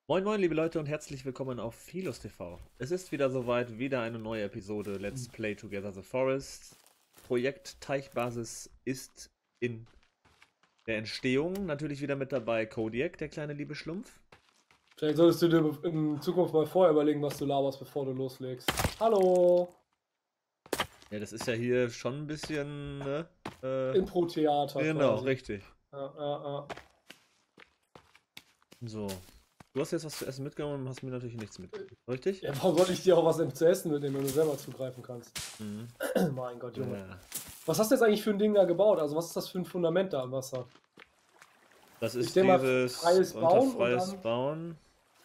Moin moin liebe Leute und herzlich willkommen auf Philos TV. Es ist wieder soweit, wieder eine neue Episode Let's Play Together the Forest. Projekt Teichbasis ist in der Entstehung. Natürlich wieder mit dabei Kodiak, der kleine liebe Schlumpf. Vielleicht solltest du dir in Zukunft mal vorher überlegen, was du laberst, bevor du loslegst. Hallo! Ja, das ist ja hier schon ein bisschen, ne? Impro-Theater Genau, quasi. richtig. Ja. So. Du hast jetzt was zu essen mitgenommen und hast mir natürlich nichts mitgenommen, richtig? Ja, warum soll ich dir auch was zu essen mitnehmen, wenn du selber zugreifen kannst? Mhm. Mein Gott, Junge. Ja. Was hast du jetzt eigentlich für ein Ding da gebaut? Also was ist das für ein Fundament da im Wasser? Das Ich ist denke mal, dieses freies Bauen und freies dann... Bauen.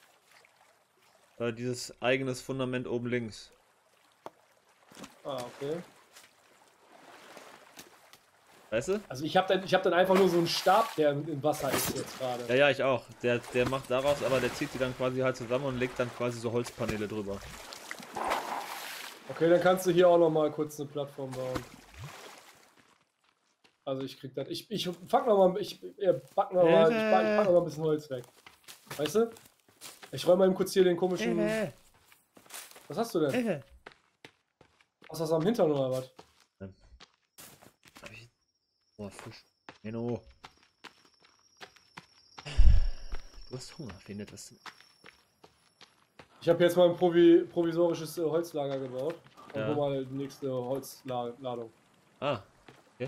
Dieses eigenes Fundament oben links. Ah, okay. Weißt du? Also ich hab dann einfach nur so einen Stab, der im Wasser ist jetzt gerade. Ja, ich auch. Der macht daraus, aber der zieht die dann quasi halt zusammen und legt dann quasi so Holzpaneele drüber. Okay, dann kannst du hier auch noch mal kurz eine Plattform bauen. Also ich krieg das. Ich pack noch mal, ich pack noch mal ein bisschen Holz weg. Weißt du? Ich räume mal eben kurz hier den komischen. Was hast du denn? Hast du was am Hintern oder was? Oh, Fisch. Menno. Du hast Hunger, findet das. Ich habe jetzt mal ein provisorisches Holzlager gebaut. Und Ja. hol mal die nächste Holzladung. Ah, okay.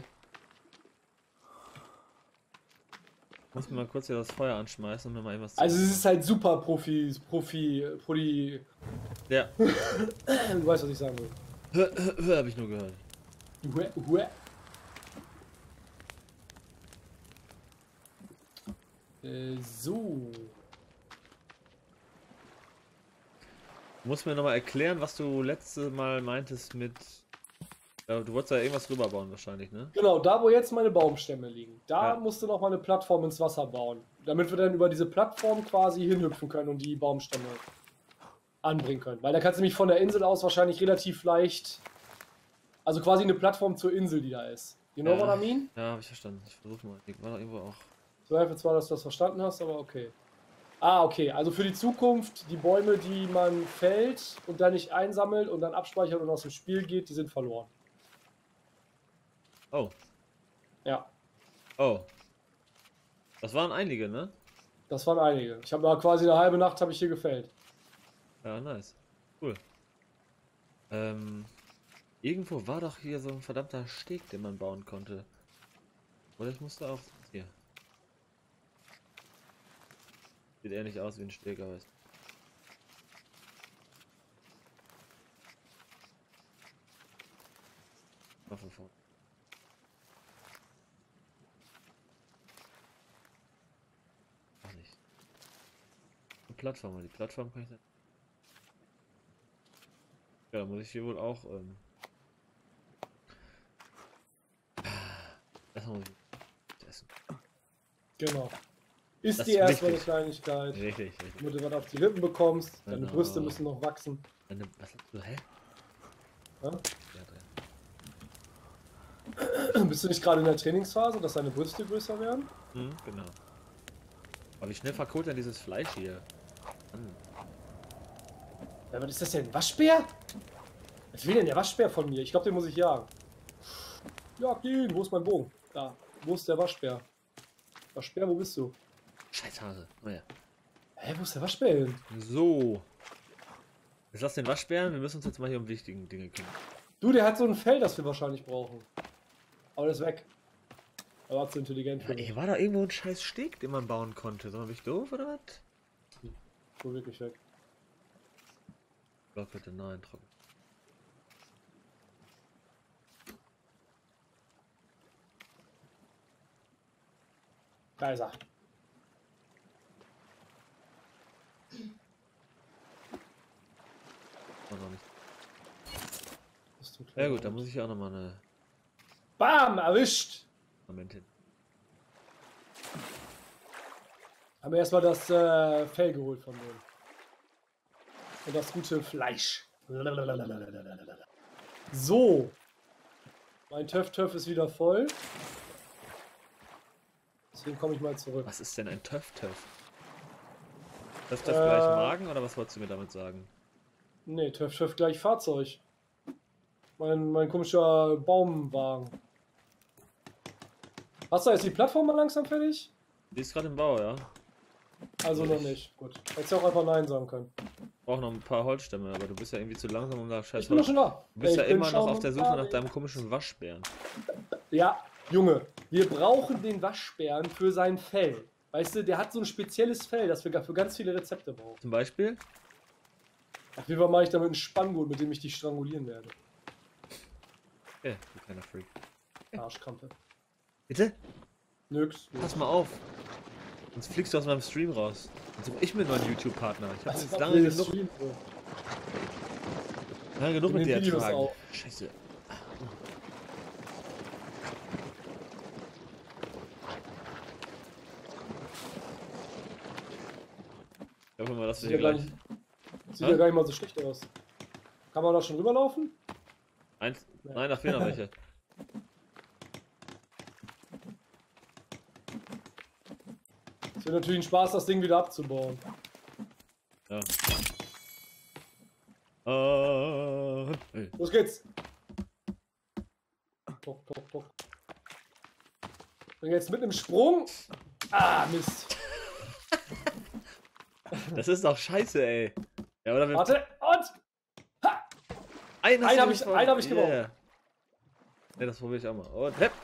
Ich muss mir mal kurz hier das Feuer anschmeißen und mir mal irgendwas Also es ist halt super Profi. Ja. Du weißt, was ich sagen will. Habe ich nur gehört. So. Du musst mir nochmal erklären, was du letzte Mal meintest mit... Ja, du wolltest da irgendwas rüberbauen wahrscheinlich, ne? Genau, da wo jetzt meine Baumstämme liegen, da Ja. musst du noch mal eine Plattform ins Wasser bauen. Damit wir dann über diese Plattform quasi hinhüpfen können und die Baumstämme anbringen können. Weil da kannst du nämlich von der Insel aus wahrscheinlich relativ leicht... Also quasi eine Plattform zur Insel, die da ist. You know what I mean? Ja, habe ich verstanden. Ich versuche mal. Ich war da irgendwo auch... Ich zweifle zwar, dass du das verstanden hast, aber okay. Ah, okay. Also für die Zukunft, die Bäume, die man fällt und dann nicht einsammelt und dann abspeichert und aus dem Spiel geht, die sind verloren. Oh. Ja. Oh. Das waren einige, ne? Das waren einige. Ich habe da quasi eine halbe Nacht habe ich hier gefällt. Ja, nice. Cool. Irgendwo war doch hier so ein verdammter Steg, den man bauen konnte. Oder ich musste auch... Hier. Sieht eher nicht aus wie ein Steg, aber ist... Mal von vorne. Ach nicht. Eine Plattform, die Plattform kann ich nicht... Ja, da muss ich hier wohl auch... Erstmal muss ich essen. Genau. Ist Das die ist erstmal eine wichtig. Kleinigkeit. Richtig. Damit du was auf die Rippen bekommst. Deine Genau. Brüste müssen noch wachsen. Was hast du? Hä? Ja? Ja, drin. Bist du nicht gerade in der Trainingsphase, dass deine Brüste größer werden? Genau. Aber wie schnell verkohlt denn dieses Fleisch hier? Ja, was ist das denn? Ein Waschbär? Was will denn der Waschbär von mir? Ich glaube, den muss ich jagen. Jag ihn! Wo ist mein Bogen? Da. Wo ist der Waschbär? Waschbär, wo bist du? Scheißhase. Oh ja. Hä, wo ist der Waschbär hin? So. Jetzt lass den Waschbären. Wir müssen uns jetzt mal hier um wichtigen Dinge kümmern. Du, der hat so ein Fell, das wir wahrscheinlich brauchen. Aber das ist weg. Er war zu intelligent für Ja, mich. hier war da irgendwo ein scheiß Steg, den man bauen konnte. Sag mal, bin ich doof oder was? So wirklich weg. Block bitte, nein, trocken. Da ist er. Oh, noch nicht. Bist du Ja kleiner gut, da Hund. muss ich auch nochmal eine... Bam! Erwischt! Moment hin. Haben wir erstmal das Fell geholt von dem. Und das gute Fleisch. So. Mein Töff ist wieder voll. Deswegen komme ich mal zurück. Was ist denn ein Töff-Töff? Das gleich Magen oder was wolltest du mir damit sagen? Nee, Töff gleich Fahrzeug. Mein komischer Baumwagen. Hast du jetzt die Plattform mal langsam fertig? Die ist gerade im Bau, ja. Also noch nicht. Gut. Hättest du auch einfach Nein sagen können. Ich brauche noch ein paar Holzstämme, aber du bist ja irgendwie zu langsam, um da scheiß Ich bin doch Holz. schon da. Du bist ja Ich bin immer noch schon auf der Suche nach unterwegs. deinem komischen Waschbären. Ja, Junge, wir brauchen den Waschbären für sein Fell. Weißt du, der hat so ein spezielles Fell, das wir für ganz viele Rezepte brauchen. Zum Beispiel? Auf jeden Fall mache ich damit einen Spanngurt, mit dem ich dich strangulieren werde. Okay, du kleiner Freak. Arschkrampe. Bitte? Nix. Pass mal auf. Sonst fliegst du aus meinem Stream raus. Dann suche ich mir nur einen YouTube-Partner. Ich habe Also, jetzt lange genug In mit den dir Videos ertragen. auch. Scheiße. Ich hoffe mal, dass wir Sieht hier ja, gleich... sieht ja gar nicht mal so schlecht aus. Kann man da schon rüberlaufen? Eins... Ja. Nein, da fehlen noch welche. Es wird natürlich ein Spaß, das Ding wieder abzubauen. Ja. Hey. Los geht's! Tok, tok, tok. Und jetzt mit einem Sprung. Ah, Mist. Das ist doch scheiße, ey. Ja, oder wir... Warte, und! Einen hab ich gebraucht. Yeah. Ne, das probiere ich auch mal. Und hepp.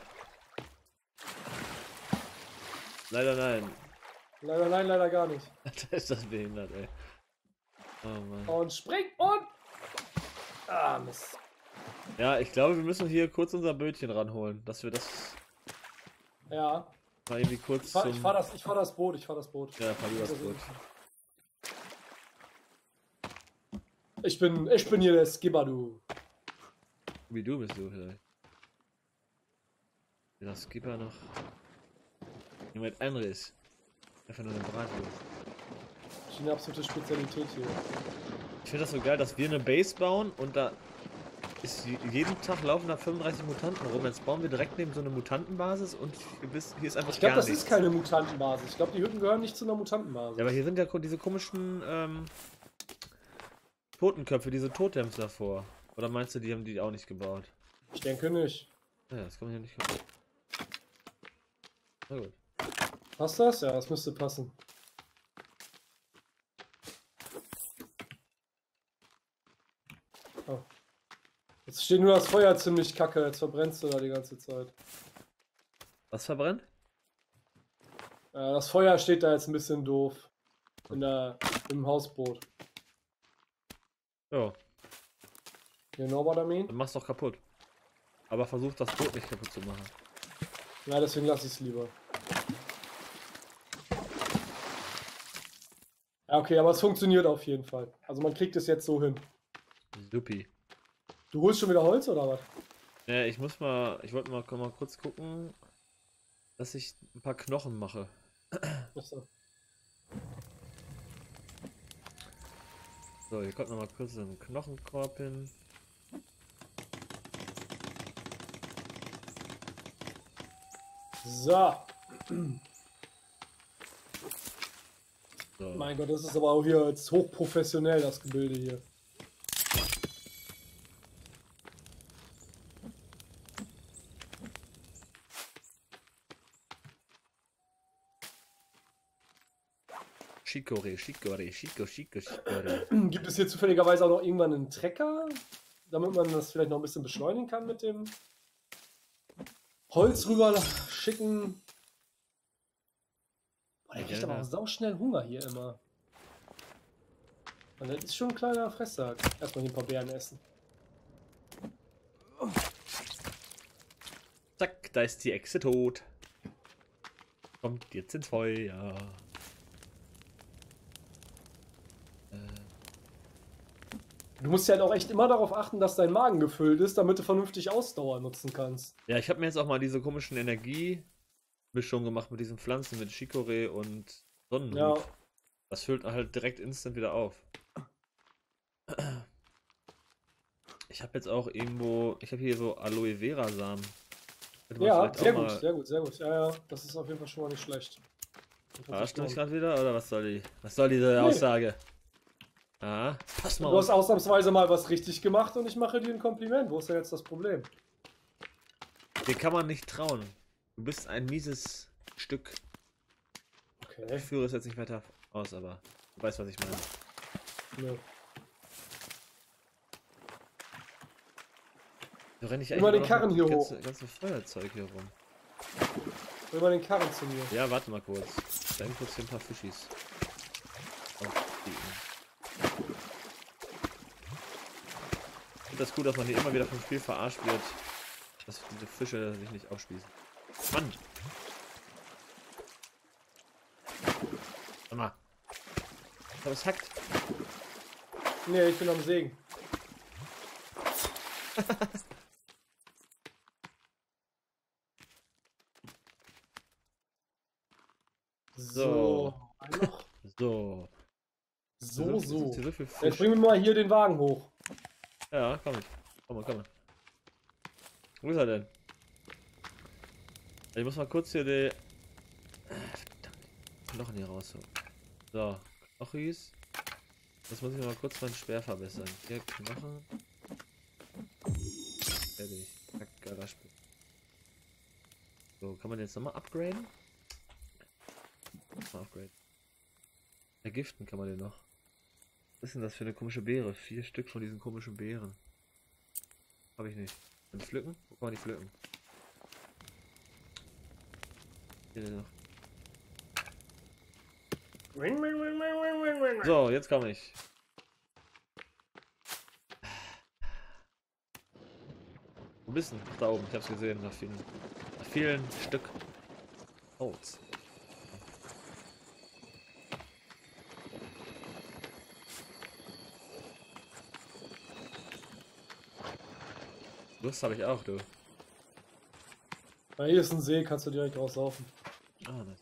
Leider nein. Leider nein, leider gar nicht. Da ist das behindert, ey. Oh Mann. Und spring und... Ah, Mist. Ja, ich glaube, wir müssen hier kurz unser Bötchen ranholen, dass wir das Ja. mal irgendwie kurz Ich fahr das Boot. Ja, fahr du das Boot. Ich bin hier der Skipper, du. Wie du bist du vielleicht. Das Skipper noch. Jemand anderes. Einfach nur eine Bratwurst. Das ist eine absolute Spezialität hier. Ich finde das so geil, dass wir eine Base bauen und da ist jeden Tag laufen da 35 Mutanten rum. Jetzt bauen wir direkt neben so eine Mutantenbasis und hier ist einfach Ich glaube, gar das nichts. ist keine Mutantenbasis. Ich glaube, die Hütten gehören nicht zu einer Mutantenbasis. Ja, aber hier sind ja diese komischen Totenköpfe, diese Totems davor. Oder meinst du, die haben die auch nicht gebaut? Ich denke nicht. Ja, das kann man ja nicht kaputt. Na gut. Passt das? Ja, das müsste passen. Oh. Jetzt steht nur das Feuer ziemlich kacke. Jetzt verbrennst du da die ganze Zeit. Was verbrennt? Das Feuer steht da jetzt ein bisschen doof. Im Hausboot. Ja, You know what I mean? dann mach's doch kaputt. Aber versuch das Boot nicht kaputt zu machen. Ja, deswegen lasse ich es lieber. Ja, okay, aber es funktioniert auf jeden Fall. Also man kriegt es jetzt so hin. Supi. Du holst schon wieder Holz oder was? Ja, ich wollte mal kurz gucken, dass ich ein paar Knochen mache. Achso. So, hier kommt noch mal kurz so ein Knochenkorb hin. So. So. Mein Gott, das ist aber auch hier jetzt hochprofessionell, das Gebilde hier. Chicorée. Gibt es hier zufälligerweise auch noch irgendwann einen Trecker, damit man das vielleicht noch ein bisschen beschleunigen kann mit dem Holz rüber schicken? Boah, der kriegt aber auch sauschnell Hunger hier immer. Und das ist schon ein kleiner Fresssack. Erstmal hier ein paar Beeren essen. Zack, da ist die Echse tot. Kommt jetzt ins Feuer. Du musst ja halt auch echt immer darauf achten, dass dein Magen gefüllt ist, damit du vernünftig Ausdauer nutzen kannst. Ja, ich habe mir jetzt auch mal diese komischen Energiemischungen gemacht mit diesen Pflanzen, mit Chicorée und Sonnenhut. Ja. Das füllt halt direkt instant wieder auf. Ich habe jetzt auch irgendwo, ich habe hier so Aloe Vera Samen. Ja, sehr gut, sehr gut, sehr gut. Ja, ja, das ist auf jeden Fall schon mal nicht schlecht. Verarscht du mich gerade wieder oder was soll die? Was soll diese Aussage? Ah, pass mal Du auf. hast ausnahmsweise mal was richtig gemacht und ich mache dir ein Kompliment. Wo ist denn jetzt das Problem? Dir kann man nicht trauen. Du bist ein mieses Stück. Okay. Ich führe es jetzt nicht weiter aus, aber du weißt, was ich meine. Ja. Da renne ich Immer den noch Karren mit hier hoch. ganze Feuerzeug hier rum. Immer den Karren zu mir. Ja, warte mal kurz. Dann kurz hier ein paar Fischis. Aufbiegen. Ich finde das gut, dass man hier immer wieder vom Spiel verarscht wird, dass diese Fische sich nicht aufspießen. Mann! Warte mal. Aber es hackt. Nee, ich bin am Sägen. So. Ein noch. So. So. Ist hier so viel Jetzt Fisch. bringen wir mal hier den Wagen hoch. Ja, komm mit. Komm mal. Wo ist er denn? Ich muss mal kurz hier die Knochen hier rausholen. So, Knochis. Jetzt muss ich mal kurz meinen Speer verbessern. Hier, Knochen. Fertig. Geiler Speer. So, kann man jetzt nochmal upgraden? Mal upgraden. Vergiften kann man den noch. Was ist denn das für eine komische Beere? 4 Stück von diesen komischen Beeren. Habe ich nicht. Und pflücken? Wo kann man die pflücken? Hier noch. So, jetzt komme ich. Wo bist du? Ach, da oben, ich hab's gesehen, nach vielen Stück Holz. Lust habe ich auch, du. Ja, hier ist ein See, kannst du direkt rauslaufen. Ah, nice.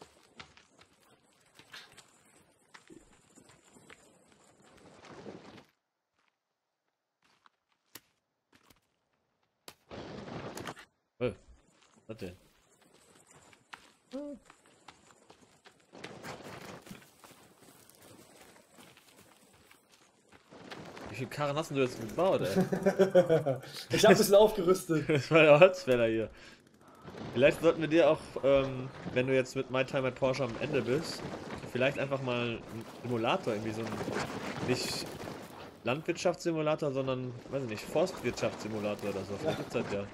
Was denn? Wie viele Karren hast du jetzt gebaut, ey? Ich habe ein bisschen aufgerüstet. Das war der Holzfäller hier. Vielleicht sollten wir dir auch, wenn du jetzt mit My Time at Porsche am Ende bist, vielleicht einfach mal einen Simulator, irgendwie so ein, nicht Landwirtschaftssimulator, sondern, weiß ich nicht, Forstwirtschaftssimulator oder so. Vielleicht gibt's das ja.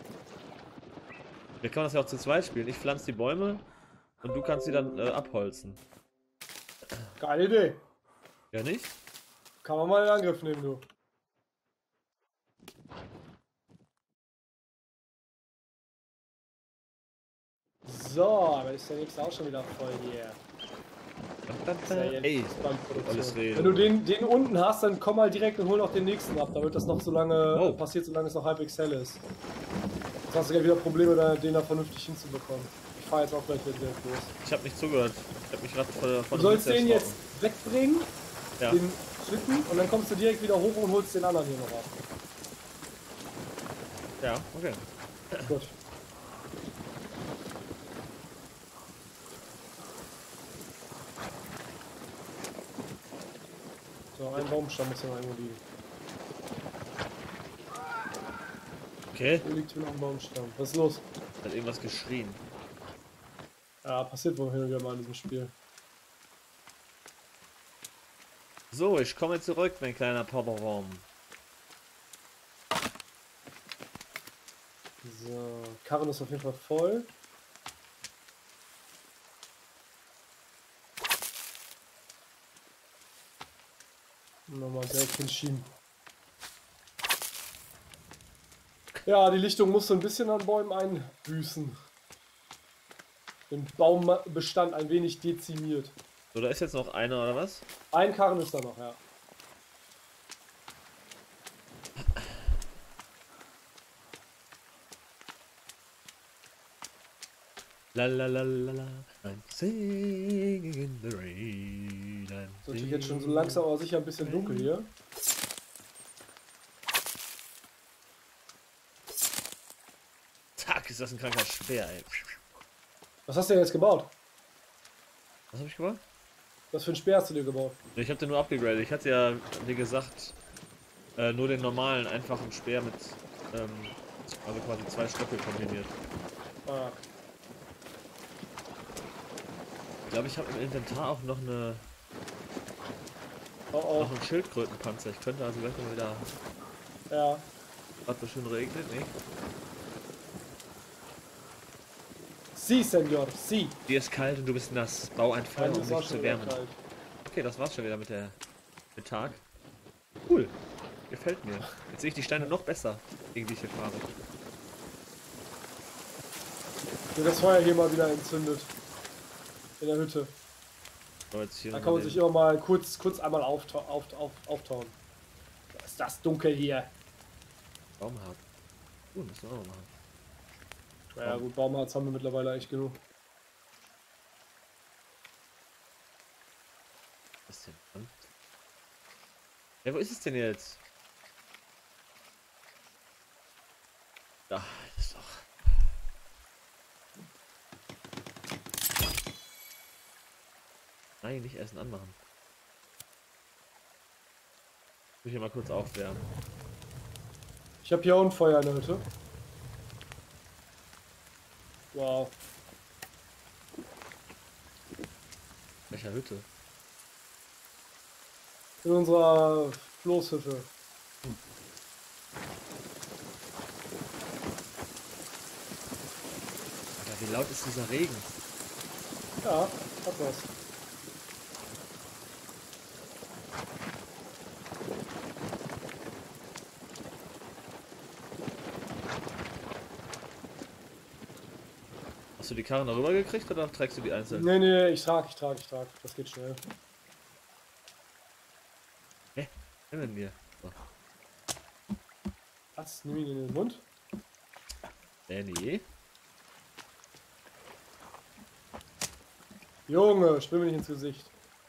Wir können das ja auch zu zweit spielen. Ich pflanze die Bäume und du kannst sie dann abholzen. Geile Idee. Ja nicht? Kann man mal in Angriff nehmen, du. So, da ist der nächste auch schon wieder voll hier. Ey, alles reden. Wenn du den unten hast, dann komm mal direkt und hol noch den nächsten ab, damit das noch so lange passiert, solange es noch halbwegs hell ist. Sonst hast du gleich wieder Probleme, den da vernünftig hinzubekommen. Ich fahr jetzt auch gleich wieder direkt los. Ich habe nicht zugehört. Ich habe mich gerade von Du sollst den jetzt wegbringen, ja. den Schlitten, und dann kommst du direkt wieder hoch und holst den anderen hier noch ab. Ja, okay. Gut. So, ein Baumstamm muss ja noch irgendwo liegen. Okay. Wo liegt hier noch ein Baumstamm? Was ist los? Hat irgendwas geschrien. Ja, passiert wohl hin und wieder mal in diesem Spiel. So, ich komme zurück, mein kleiner Padawan. So, Karren ist auf jeden Fall voll. Nochmal direkt hinschieben. Ja, die Lichtung muss so ein bisschen an Bäumen einbüßen. Den Baumbestand ein wenig dezimiert. So, da ist jetzt noch einer, oder was? Ein Karren ist da noch, ja. La la la la la, I'm singing in the rain. Es wird jetzt schon so langsam aber sicher ein bisschen dunkel hier. Zack, ist das ein kranker Speer, ey. Was hast du denn jetzt gebaut? Was habe ich gemacht? Was für ein Speer hast du dir gebaut? Ich habe den nur abgegradet. Ich hatte ja, wie gesagt, nur den normalen, einfachen Speer mit, also quasi 2 Stöcke kombiniert. Ah, Ich glaube, ich habe im Inventar auch noch oh, einen Schildkrötenpanzer. Ich könnte also gleich mal wieder, oh. Ja. gerade so schön regnet, nicht? Sie, Senor, sie. Dir ist kalt und du bist nass. Bau ein Feuer, Mir um ist auch dich schon zu wieder wärmen. kalt. Okay, das war's schon wieder mit Tag. Cool. Gefällt mir. Jetzt sehe ich die Steine noch besser, gegen die ich hier fahre. Wird das Feuer hier mal wieder entzündet. In der Hütte. So, jetzt hier Da noch kann mal man sich immer mal kurz einmal auftauen. Was ist das dunkel hier? Baumharz. Müssen wir auch noch machen. Ja gut, Baumharz haben wir mittlerweile echt genug. Was denn? Hm? Ja, wo ist es denn jetzt? Da, das ist doch. Nein, nicht Essen anmachen. Ich muss hier mal kurz aufwärmen. Ich habe hier auch ein Feuer in der Hütte. Wow. Welcher Hütte? In unserer Floßhütte. Alter, wie laut ist dieser Regen? Ja, hat was. Hast du die Karren darüber gekriegt oder trägst du die einzeln? Nee, ich trag. Das geht schnell. Hä? Nimm ihn mir. So. Was? Nimm ihn in den Mund? Nee. Junge, spring mir nicht ins Gesicht.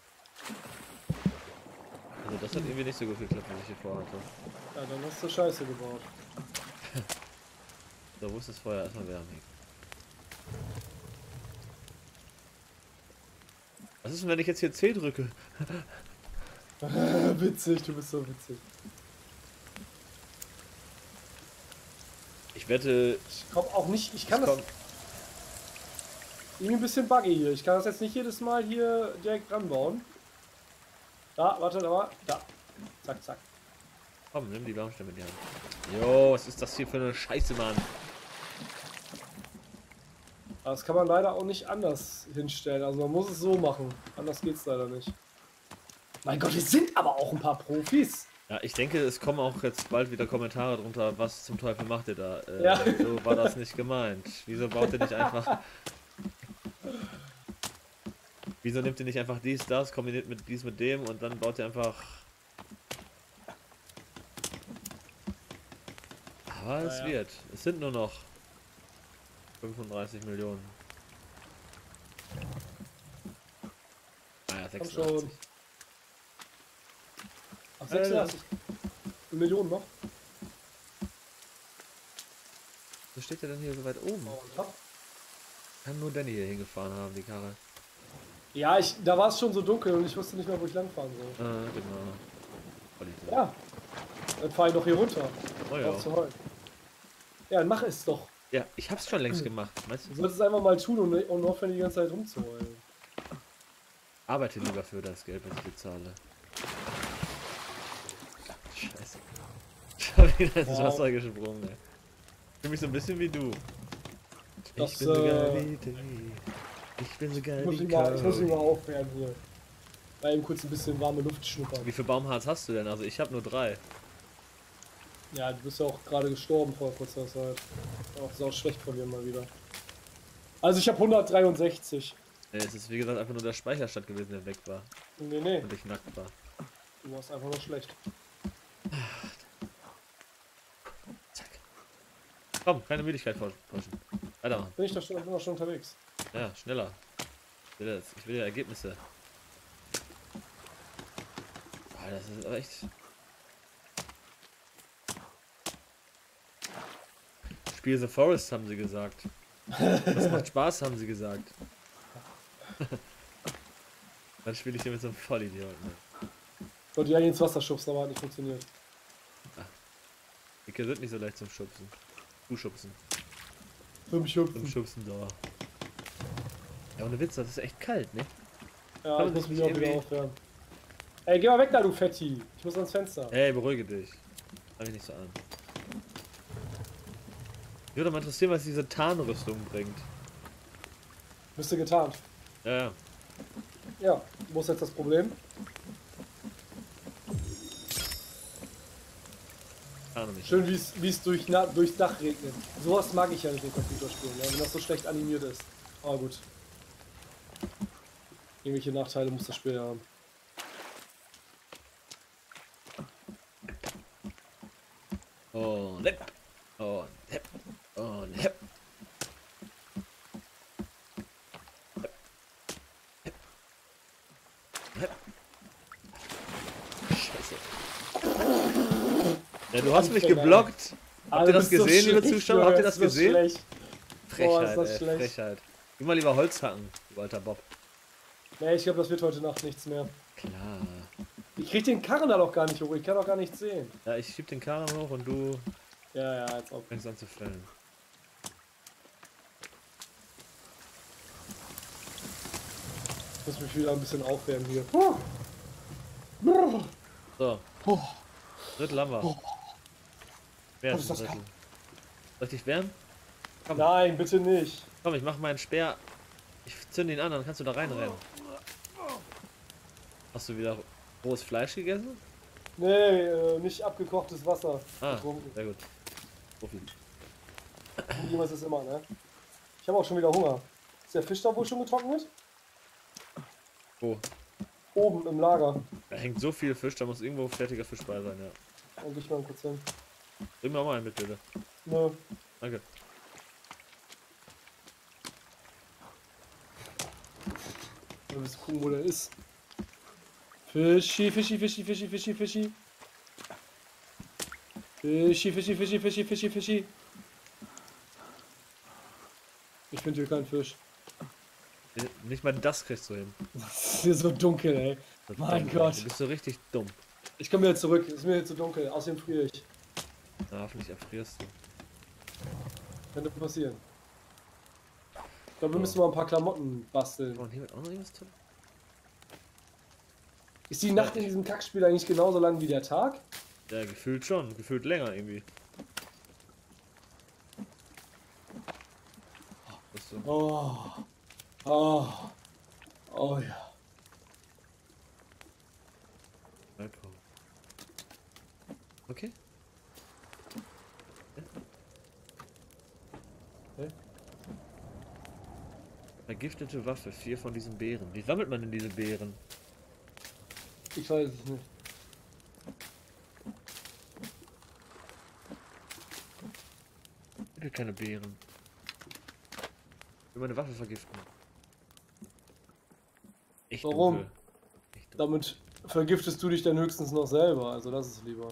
Also das hat irgendwie nicht so gut geklappt, wie ich hier vorhatte. Ja, dann hast du Scheiße gebaut. So, wo ist das Feuer? Erstmal wärmen. Was ist denn, wenn ich jetzt hier C drücke? Witzig, du bist so witzig. Ich wette... Ich komm auch nicht, ich kann das irgendwie ein bisschen buggy hier. Ich kann das jetzt nicht jedes Mal hier direkt dran bauen. Da, warte, da. Zack, zack. Komm, nimm die Baumstämme in die Hand. Jo, was ist das hier für eine Scheiße, Mann? Aber das kann man leider auch nicht anders hinstellen. Also man muss es so machen. Anders geht's leider nicht. Mein Gott, wir sind aber auch ein paar Profis. Ja, ich denke, es kommen auch jetzt bald wieder Kommentare drunter, was zum Teufel macht ihr da? Ja. So war das nicht gemeint. Wieso baut ihr nicht einfach... Wieso nehmt ihr nicht einfach dies, das, kombiniert mit dies, mit dem und dann baut ihr einfach... Aber es wird. Es sind nur noch 35 Millionen. Ah ja, Komm 86. schon. Ach, 86. Eine Million noch. Wo steht der denn hier so weit oben? Oh, top. Kann nur Danny hier hingefahren haben, die Karre. Ja, da war es schon so dunkel und ich wusste nicht mehr, wo ich langfahren soll. Genau. Vollidiot. Ja, dann fahr ich doch hier runter. Oh ja. Auf zu Heu. Ja, dann mach es doch. Ja, ich hab's schon längst gemacht. Meinst Du du? solltest es einfach mal tun und aufhören, die ganze Zeit rumzuheulen. Arbeite lieber für das Geld, was ich bezahle. Scheiße. Schon wieder ins Wasser gesprungen, ey. Ich fühl mich so ein bisschen wie du. Das, Ich bin so geil wie du. Ich bin so geil wie ich muss mich mal aufwärmen hier. Mal eben kurz ein bisschen warme Luft schnuppern. Wie viel Baumharz hast du denn? Also ich habe nur 3. Ja, du bist ja auch gerade gestorben vor kurzer Zeit. Auch ist auch schlecht von dir mal wieder. Also ich habe 163. Es ist wie gesagt einfach nur der Speicherstand gewesen, der weg war. Nee. Und ich nackt war. Du warst einfach nur schlecht. Zack. Komm, keine Müdigkeit forschen. Weitermachen. Bin doch schon unterwegs. Ja, schneller. Ich will ja Ergebnisse. Ah, das ist aber echt... Spiel The Forest, haben sie gesagt. Das macht Spaß, haben sie gesagt. Dann spiele ich hier mit so einem Vollidioten. Ne? Ich wollte ja ins Wasser schubsen, aber hat nicht funktioniert. Die sind nicht so leicht zum Schubsen. Schubsen. Zum Schubsen. Zum Schubsen, da. Ja, ohne Witz, das ist echt kalt, ne? Ja, Kann ich man muss mich sich auch wieder irgendwie- aufwärmen. Ey, geh mal weg da, du Fetti. Ich muss ans Fenster. Ey, beruhige dich. Fang mich nicht so an. Ich würde mal interessieren, was diese Tarnrüstung bringt. Bist du getarnt? Ja, ja. Ja, wo ist jetzt das Problem? Tarne mich. Schön, wie es durchs Dach regnet. Sowas mag ich ja nicht in Computerspielen, ja, wenn das so schlecht animiert ist. Aber gut. Irgendwelche Nachteile muss das Spiel haben. Und hepp. Und hepp. Und hepp. Hepp. Scheiße. Ja, du hast mich geblockt. Habt ihr das gesehen, liebe Zuschauer? Habt ihr das gesehen? Schlecht. Frechheit, ist das ey, schlecht. Frechheit. Geh mal lieber Holz hacken, du alter Bob. Nee, ich glaube, das wird heute Nacht nichts mehr. Klar. Ich krieg den Karren da doch gar nicht hoch, ich kann doch gar nichts sehen. Ja, ich schieb den Karren hoch und du Ja, als ob. fängst an zu fällen. Ich muss mich wieder ein bisschen aufwärmen hier. So. Drittel haben wir. Wer Was ist ist ein das Drittel? Soll ich dich wärmen? Nein, bitte nicht. Komm, ich mach meinen Speer. Ich zünde ihn an, dann kannst du da reinrennen. Hast du wieder rohes Fleisch gegessen? Nee, nicht abgekochtes Wasser getrunken. Sehr gut. Profi. Irgendwas ist immer, ne? Ich habe auch schon wieder Hunger. Ist der Fisch da wohl schon getrocknet? Wo? Oben im Lager. Da hängt so viel Fisch, da muss irgendwo fertiger Fisch bei sein, ja. Dann geh ich mal kurz hin. Bring mir auch mal einen mit, bitte. Nö. Danke. Wir müssen gucken, wo der ist. Fischi, Fischi, Fischi, Fischi, Fischi, Fischi. Fischi, Fischi, Fischi, Fischi, Fischi, Fischi. Ich finde hier keinen Fisch. Nicht mal das kriegst du hin. Es ist hier so dunkel, ey. Mein Gott. Du bist so richtig dumm. Ich komme wieder zurück. Es ist mir hier zu dunkel. Außerdem friere ich. Na, hoffentlich erfrierst du. Könnte passieren. Ich glaube, wir So. müssen mal ein paar Klamotten basteln. Und hier wird auch noch irgendwas tun? Ist die Nacht in diesem Kackspiel eigentlich genauso lang wie der Tag? Ja, gefühlt schon. Gefühlt länger irgendwie. Bist du? Oh. Oh. Oh ja. Alkohol. Okay. Hä? Vergiftete Waffe, 4 von diesen Beeren. Wie sammelt man denn diese Beeren? Ich weiß es nicht. Bitte keine Beeren. Ich will meine Waffe vergiften. Echt Warum? dunkel. Echt dunkel. Damit vergiftest du dich dann höchstens noch selber. Also das ist lieber.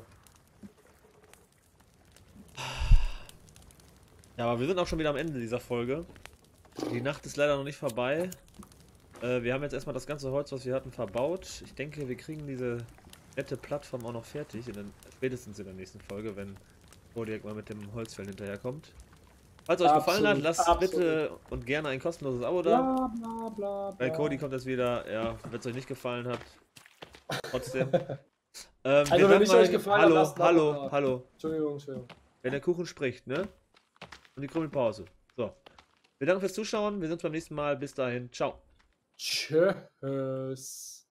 Ja, aber wir sind auch schon wieder am Ende dieser Folge. Die Nacht ist leider noch nicht vorbei. Wir haben jetzt erstmal das ganze Holz, was wir hatten, verbaut. Ich denke, wir kriegen diese nette Plattform auch noch fertig, spätestens in der nächsten Folge, wenn Kodiak mal mit dem Holzfällen hinterherkommt. Falls euch gefallen hat, lasst bitte und gerne ein kostenloses Abo da. Bla bla bla bla. Weil Cody kommt jetzt wieder, ja, wenn es euch nicht gefallen hat, trotzdem. Also wir wenn es sagen euch mal- gefallen hat, hallo, lasst ein Abo hallo, da. hallo. Entschuldigung. Wenn der Kuchen spricht, ne? Und die Krümelpause. So. Wir danken fürs Zuschauen, wir sehen uns beim nächsten Mal. Bis dahin, ciao. Tschüss.